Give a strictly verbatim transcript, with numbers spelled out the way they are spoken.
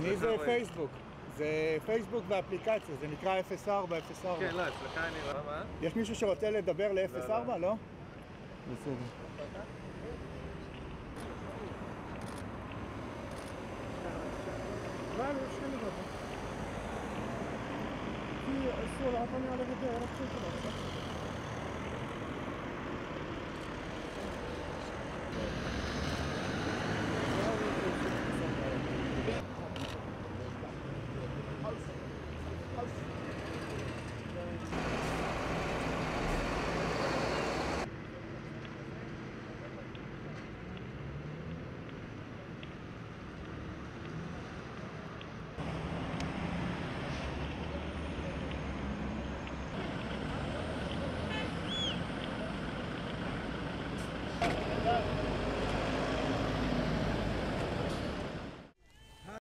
אני זה פייסבוק. זה פייסבוק ואפליקציה, זה נקרא אפס ארבע אפס ארבע. כן, לא, אצלך אני רואה מה? יש מישהו שרוצה לדבר ל-אפס ארבע, לא? בסדר. لا لا شنو هذا؟ في الصورة عطاني على فيديو رح تشوف